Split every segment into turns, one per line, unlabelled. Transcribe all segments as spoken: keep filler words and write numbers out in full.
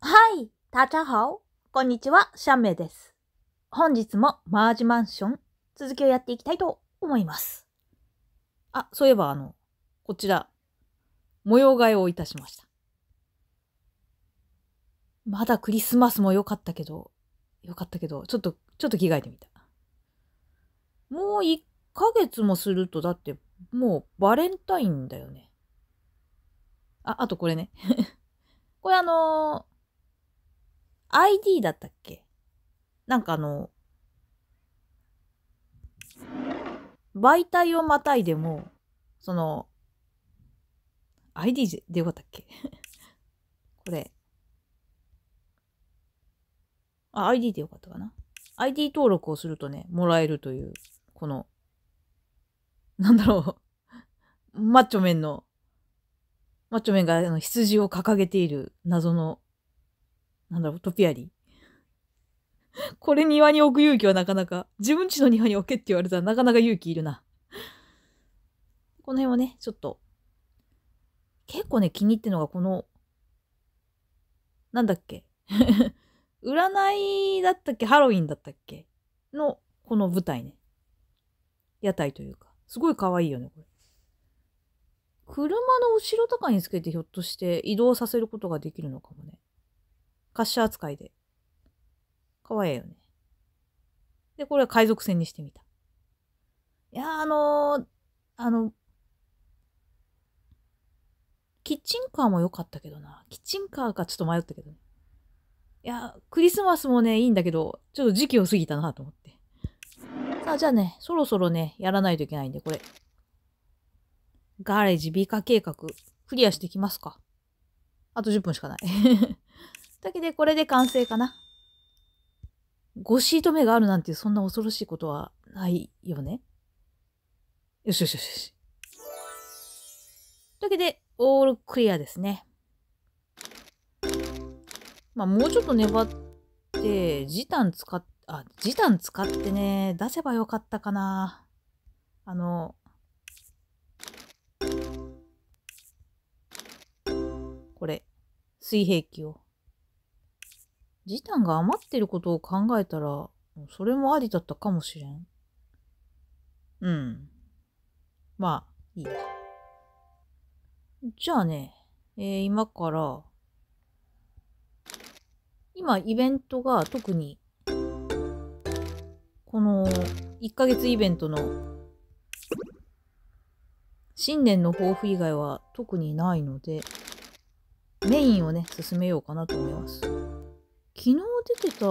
はい、大家好。こんにちは、シャンメイです。本日もマージマンション、続きをやっていきたいと思います。あ、そういえばあの、こちら、模様替えをいたしました。まだクリスマスも良かったけど、良かったけど、ちょっと、ちょっと着替えてみた。もういっかげつもすると、だって、もうバレンタインだよね。あ、あとこれね。これあのー、アイディー だったっけ？なんかあの、媒体をまたいでも、その、アイディー でよかったっけ？これ。あ、アイディー でよかったかな。アイディー 登録をするとね、もらえるという、この、なんだろう、マッチョメンの、マッチョメンがあの羊を掲げている謎の、なんだろう、トピアリ。これ庭に置く勇気はなかなか、自分家の庭に置けって言われたらなかなか勇気いるな。この辺はね、ちょっと、結構ね、気に入ってるのがこの、なんだっけ。占いだったっけハロウィンだったっけの、この舞台ね。屋台というか。すごい可愛いよね、これ。車の後ろとかにつけてひょっとして移動させることができるのかもね。滑車扱いで。かわいいよね。で、これは海賊船にしてみた。いやー、あのー、あの、キッチンカーも良かったけどな。キッチンカーかちょっと迷ったけどね。いやー、クリスマスもね、いいんだけど、ちょっと時期を過ぎたなと思って。さあ、じゃあね、そろそろね、やらないといけないんで、これ。ガレージ美化計画、クリアしていきますか。あとじゅっぷんしかない。だけで、これで完成かな。ごシート目があるなんてそんな恐ろしいことはないよね。よしよしよしよし。というわけで、オールクリアですね。まあ、もうちょっと粘って、時短使っ、あ、時短使ってね、出せばよかったかな。あの、これ、水平器を。時短が余ってることを考えたら、それもありだったかもしれん。うん。まあ、いいや。じゃあね、えー今から、今イベントが特に、このいっかげつイベントの新年の抱負以外は特にないので、メインをね、進めようかなと思います。昨日出てた、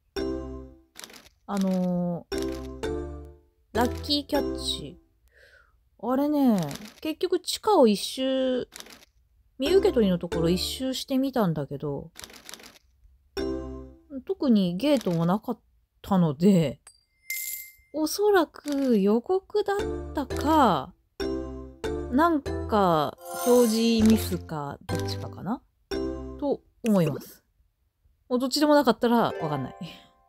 あのー、ラッキーキャッチ。あれね、結局地下を一周、身受け取りのところ一周してみたんだけど、特にゲートもなかったので、おそらく予告だったか、なんか表示ミスかどっちかかなと思います。もうどっちでもなかったらわかんない。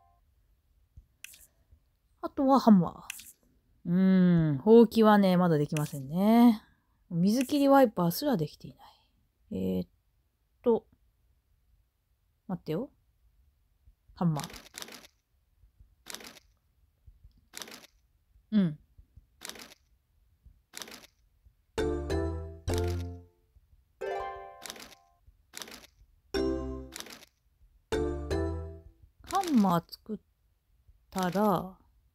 あとはハンマー。うーん、ほうきはね、まだできませんね。水切りワイパーすらできていない。えー、っと、待ってよ。ハンマー。うん。ハンマー作ったら、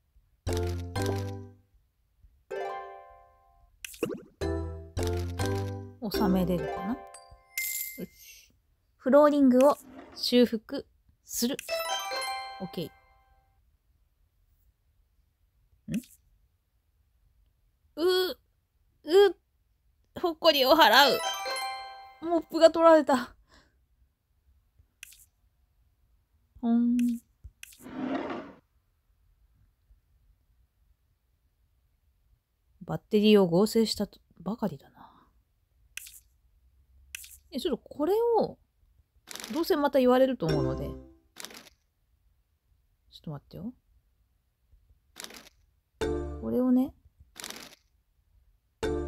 収めれるかな？よし。フローリングを修復する。OK。んう、う、ほっこりを払う。モップが取られた。ほん。バッテリーを合成したばかりだな。え、ちょっとこれを、どうせまた言われると思うので、ちょっと待ってよ。これをね、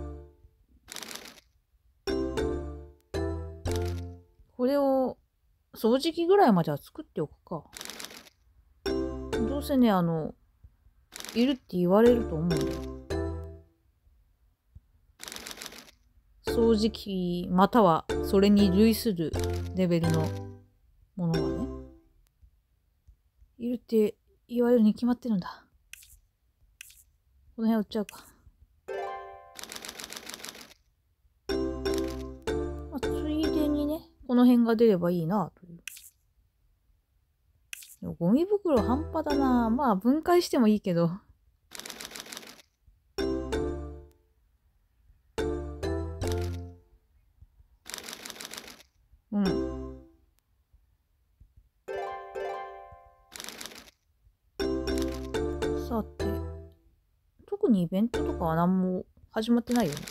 これを掃除機ぐらいまでは作っておくか。どうせね、あの、いるって言われると思うんだよ。掃除機、またはそれに類するレベルのものがね、いるって言われるに決まってるんだ。この辺売っちゃうか。まあ、ついでにね、この辺が出ればいいなという。でもゴミ袋半端だな。まあ分解してもいいけど。うん。さて、特にイベントとかは何も始まってないよね。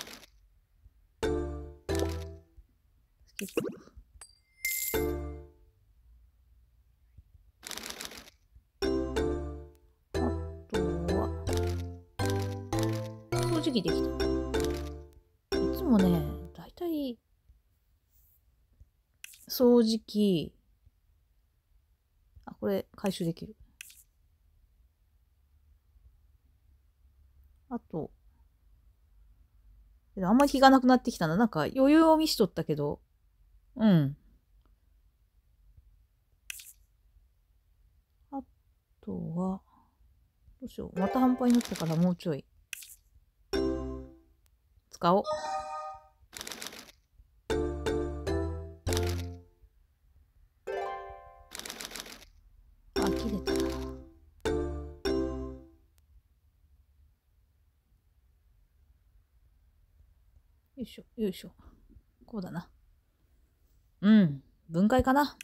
スキップ。あとは、掃除機できた。いつもね、だいたい、掃除機、あ、これ回収できる。あと、あんまり気がなくなってきたな。なんか余裕を見しとったけど、うん。あとは、どうしよう。また半端になったからもうちょい。使おう。あ、切れたな。よいしょ、よいしょ。こうだな。うん。分解かな。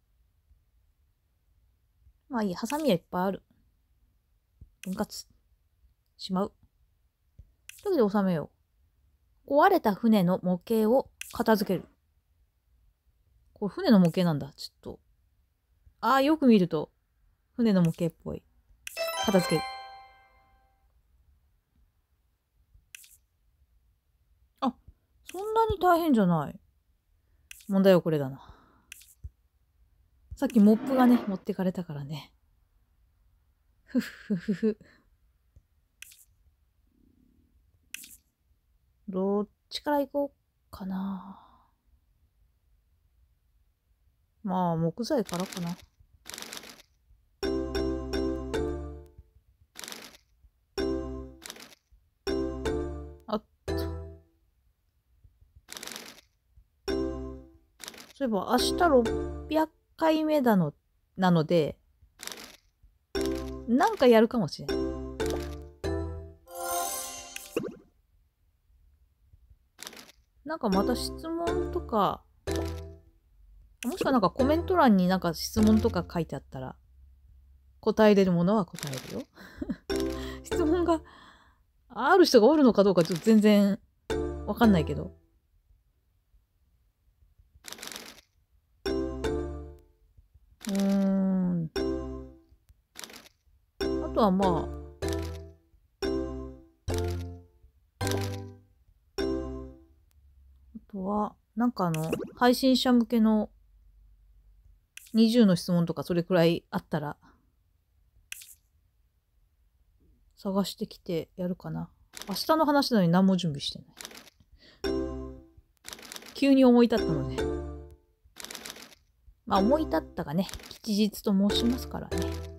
まあいい。ハサミはいっぱいある。分割。しまう。というわけで収めよう。壊れた船の模型を片付ける。これ船の模型なんだ。ちょっと。ああ、よく見ると、船の模型っぽい。片付ける。あ、そんなに大変じゃない。問題はこれだな。さっきモップがね、持ってかれたからね。ふふふふ。どっちから行こうかな。まあ、木材からかな。あっと。そういえば、明日ろっぴゃっかいめだの、なので、なんかやるかもしれない。なんかまた質問とか、もしくはなんかコメント欄になんか質問とか書いてあったら、答えれるものは答えるよ。質問がある人がおるのかどうかちょっと全然わかんないけど。うーん。あとはまあ、あとは、なんかあの、配信者向けのにじゅうの質問とかそれくらいあったら、探してきてやるかな。明日の話なのに何も準備してない。急に思い立ったので。まあ思い立ったがね、吉日と申しますからね。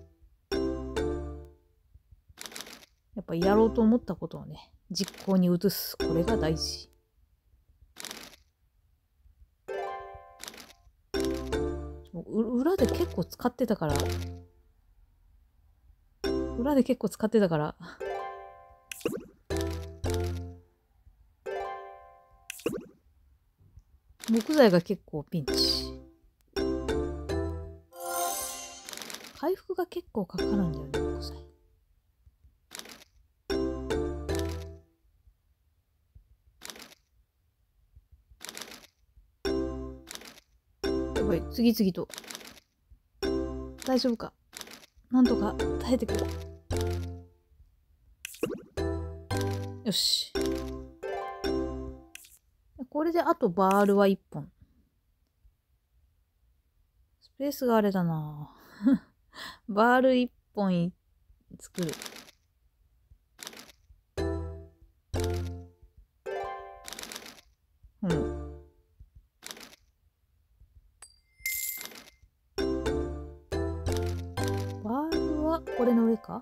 やっぱやろうと思ったことをね、実行に移す。これが大事。裏で結構使ってたから、裏で結構使ってたから、木材が結構ピンチ。回復が結構かかるんだよね、木材。やばい、次々と。大丈夫か。なんとか耐えてくる。よし。これであとバールはいっぽん。 スペースがあれだな。バール一本作る。うん。バールはこれの上か？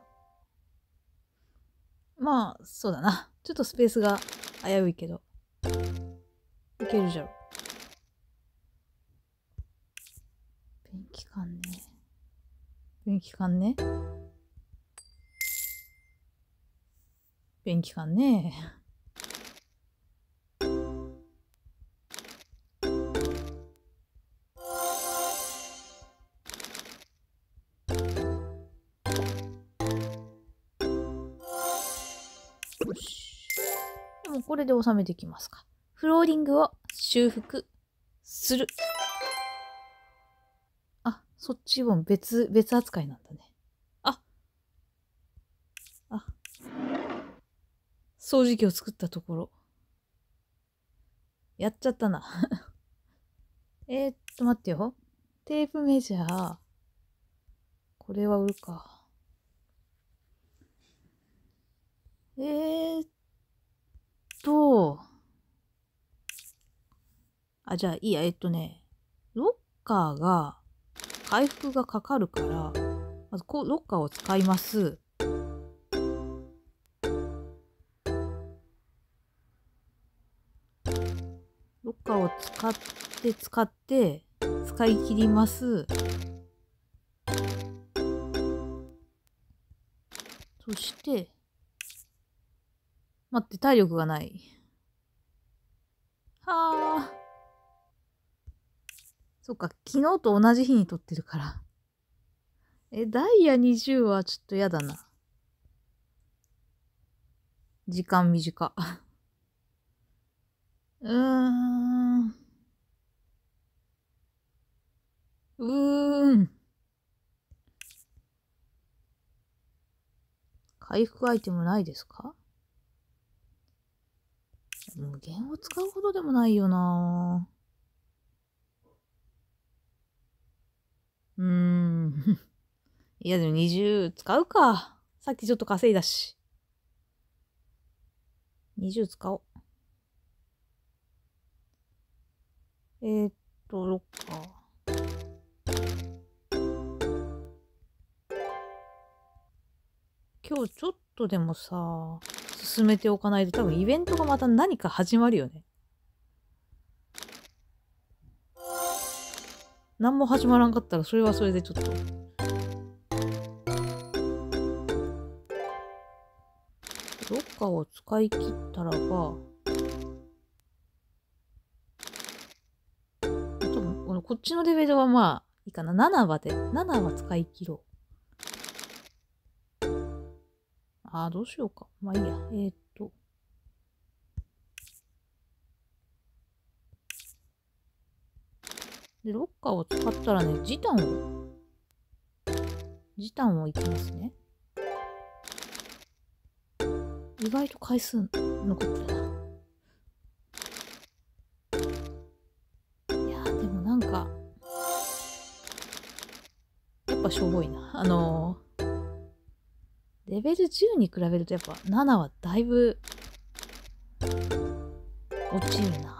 まあ、そうだな。ちょっとスペースが危ういけど。いけるじゃろ。ペンキ缶ね。ペンキ缶ね。ペンキ缶ね。よし。でもこれで収めていきますか。フローリングを修復する。あ、そっちも別、別扱いなんだね。あ、あ、掃除機を作ったところ。やっちゃったな。えーっと、待ってよ。テープメジャー。これは売るか。えーっと、あ、じゃあいいや。えーっとね、ロッカーが、回復がかかるから、まずこう、ロッカーを使います。ロッカーを使って使って使い切ります。そして、待って、体力がない。はあ。そっか、昨日と同じ日に撮ってるから。え、ダイヤにじゅうはちょっとやだな。時間短。うーん。うーん。回復アイテムないですか？無限を使うほどでもないよな。うーん。いやでもにじゅう使うか。さっきちょっと稼いだし。にじゅう使おう。えー、っと、ロッカー。今日ちょっとでもさ、進めておかないと多分イベントがまた何か始まるよね。何も始まらんかったらそれはそれでちょっと。ロッカーを使い切ったらば、多分このこっちのレベルはまあいいかな。ななまで。ななは使い切ろう。ああ、どうしようか。まあいいや。えー、っと。で、ロッカーを使ったらね、時短を、時短をいきますね。意外と回数残ってるな。いやー、でもなんか、やっぱしょぼいな。あのー、レベルじゅうに比べるとやっぱななはだいぶ落ちるな。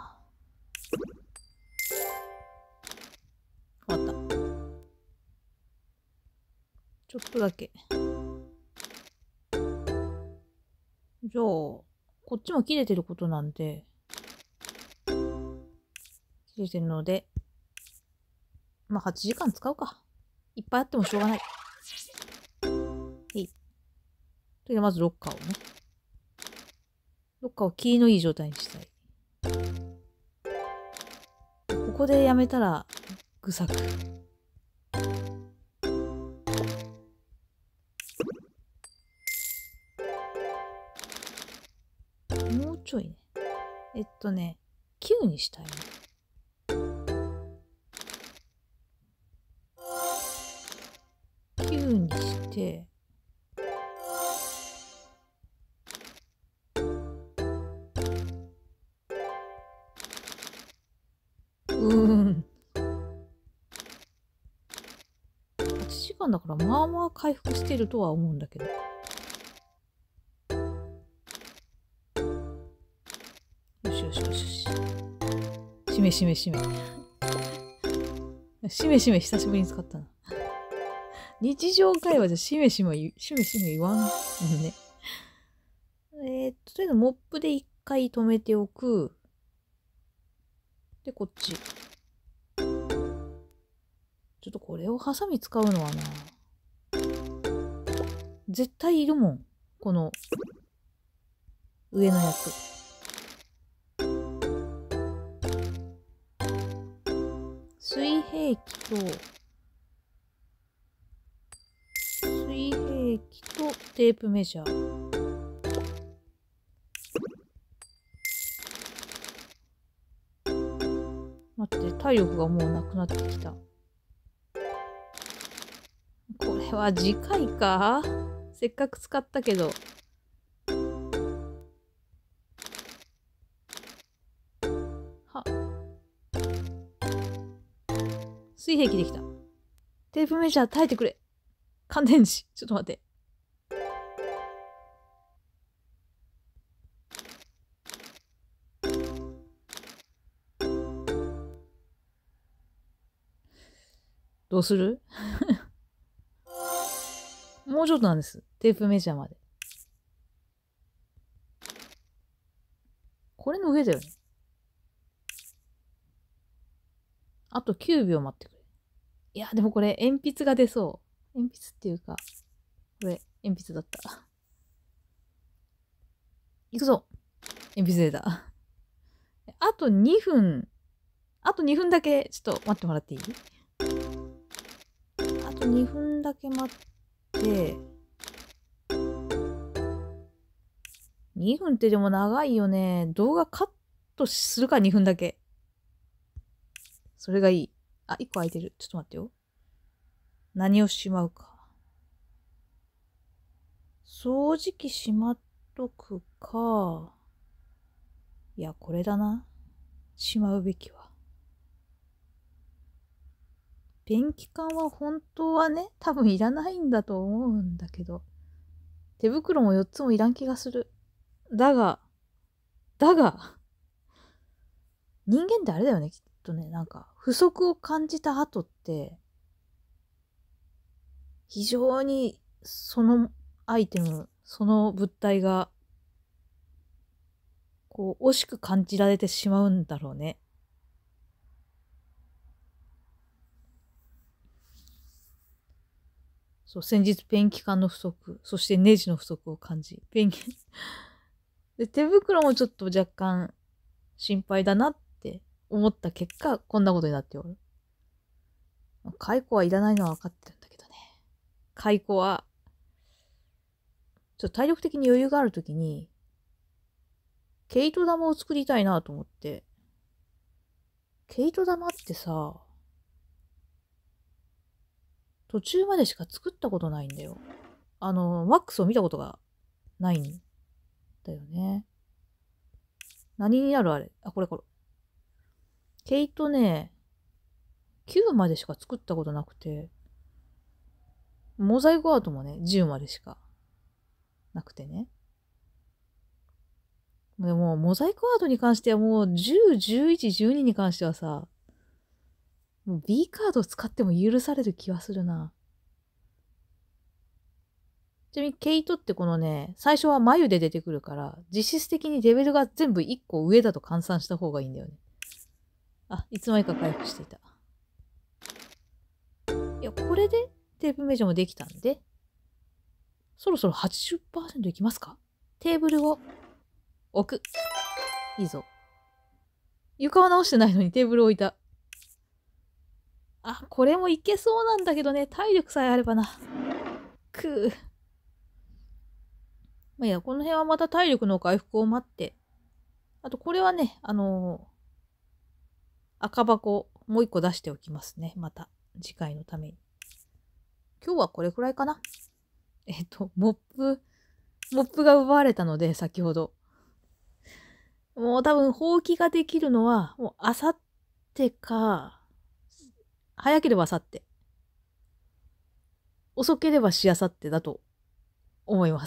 終わった。ちょっとだけ。じゃあ、こっちも切れてることなんで、切れてるので、まあはちじかん使うか。いっぱいあってもしょうがない。えい。で、まずロッカーをね。ロッカーをキーのいい状態にしたい。ここでやめたら、ぐさく。もうちょいね。えっとね、きゅうにしたいね。きゅうにして、うーん。 はちじかんだからまあまあ回復してるとは思うんだけど。よしよしよしよし。しめしめしめ。しめしめ久しぶりに使ったな。日常会話じゃしめしめ言しめしめ言わんもんね。えー、っと、とりあえずモップで一回止めておく。で、こっち。ちょっとこれをハサミ使うのはな。絶対いるもん。この上のやつ。水平器と、水平器とテープメジャー。待って、体力がもうなくなってきた。これは次回か？せっかく使ったけど。は。水平器できた。テープメジャー耐えてくれ。乾電池。ちょっと待って。どうする？もうちょっとなんです。テープメジャーまで。これの上だよね。あときゅうびょう待ってくれ。いや、でもこれ鉛筆が出そう。鉛筆っていうか、これ鉛筆だった。いくぞ。鉛筆出た。あとにふん。あとにふんだけ、ちょっと待ってもらっていい？あとにふんだけ待って。にふんってでも長いよね。動画カットするか、にふんだけ。それがいい。あ、いっこ空いてる。ちょっと待ってよ。何をしまうか。掃除機しまっとくか。いや、これだな。しまうべきは。ペンキ缶は本当はね、多分いらないんだと思うんだけど。手袋もよっつもいらん気がする。だが、だが、人間ってあれだよね、きっとね。なんか、不足を感じた後って、非常にそのアイテム、その物体が、こう、惜しく感じられてしまうんだろうね。そう、先日ペンキ缶の不足、そしてネジの不足を感じ、ペンキで、手袋もちょっと若干心配だなって思った結果、こんなことになっておる。解雇はいらないのは分かってるんだけどね。解雇は、ちょっと体力的に余裕があるときに、毛糸玉を作りたいなと思って。毛糸玉ってさ、途中までしか作ったことないんだよ。あの、ワックスを見たことがないんだよね。何になるあれ？あ、これこれ。毛糸ね、きゅうまでしか作ったことなくて、モザイクアートもね、じゅうまでしかなくてね。でも、モザイクアートに関してはもうじゅう、じゅういち、じゅうにに関してはさ、もう B カードを使っても許される気はするな。ちなみに、毛糸ってこのね、最初は眉で出てくるから、実質的にレベルが全部いっこ上だと換算した方がいいんだよね。あ、いつの間にか回復していた。いや、これでテープメジャーもできたんで、そろそろ はちじゅっパーセント いきますか？テーブルを置く。いいぞ。床は直してないのにテーブルを置いた。あ、これもいけそうなんだけどね、体力さえあればな。くぅ。まあ、いや、この辺はまた体力の回復を待って。あと、これはね、あのー、赤箱、もう一個出しておきますね。また、次回のために。今日はこれくらいかな。えっと、モップ、モップが奪われたので、先ほど。もう多分、放棄ができるのは、もう、あさってか、早ければあさって。 遅ければしあさってだと思います。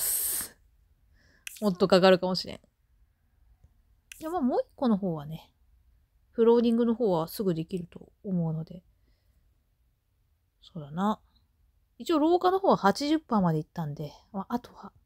もっとかかるかもしれん。いや、まあもう一個の方はね、フローリングの方はすぐできると思うので。そうだな。一応廊下の方は はちじゅっパーセント まで行ったんで、まあ、あとは、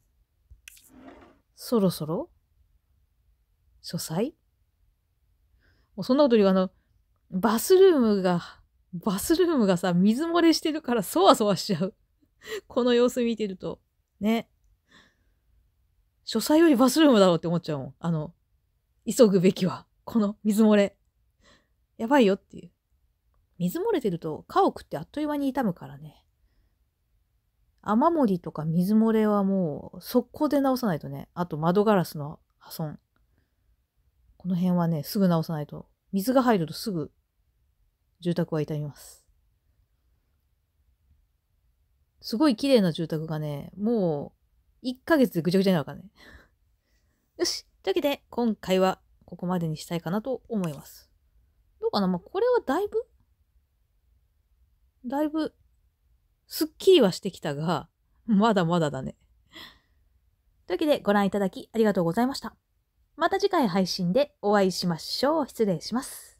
そろそろ書斎もうそんなことよりあの、バスルームが、バスルームがさ、水漏れしてるからそわそわしちゃう。この様子見てると。ね。書斎よりバスルームだろうって思っちゃうもん。あの、急ぐべきは。この水漏れ。やばいよっていう。水漏れてると家屋ってあっという間に傷むからね。雨漏りとか水漏れはもう速攻で直さないとね。あと窓ガラスの破損。この辺はね、すぐ直さないと。水が入るとすぐ住宅は傷みます。すごい綺麗な住宅がね、もういっかげつでぐちゃぐちゃになるからね。よし。というわけで、今回はここまでにしたいかなと思います。どうかなまあ、これはだいぶ、だいぶ、すっきりはしてきたが、まだまだだね。というわけで、ご覧いただきありがとうございました。また次回配信でお会いしましょう。失礼します。